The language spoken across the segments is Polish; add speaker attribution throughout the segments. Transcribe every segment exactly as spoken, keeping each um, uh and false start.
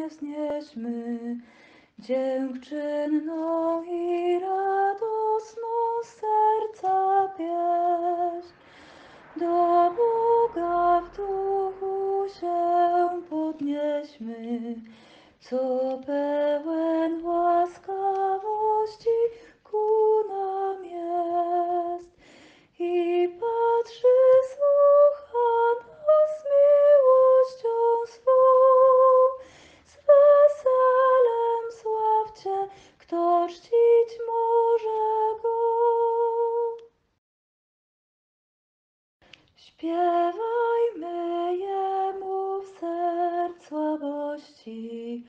Speaker 1: wznieśmy dziękczynną i radosną serca pieśń. Do Boga w duchu się podnieśmy, co pełen łaskawości ku nam jest i patrzy, słucha nas miłością swą. Z weselem sławcie, kto czcić może Go. Śpiewajmy Jemu w serc słabości,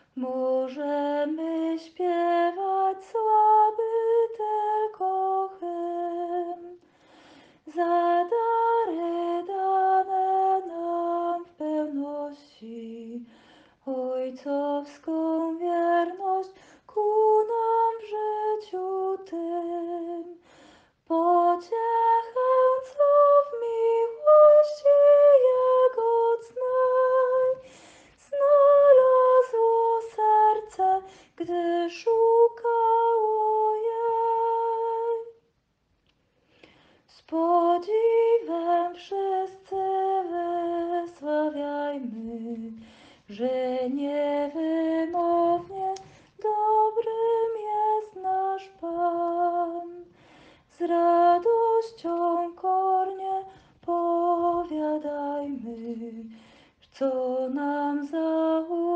Speaker 1: możemy śpiewać słaby tylko hymn. Za dary dane nam w pełności, ojcowską wierność ku nam w życiu tym. Pociechę, co w miłości Jego cnej znalazło serce, gdy szukało jej. Z podziwem wszyscy wysławiajmy, że niewymownie dobrym jest nasz Pan. Z radością kornie powiadajmy, co nam zaufał.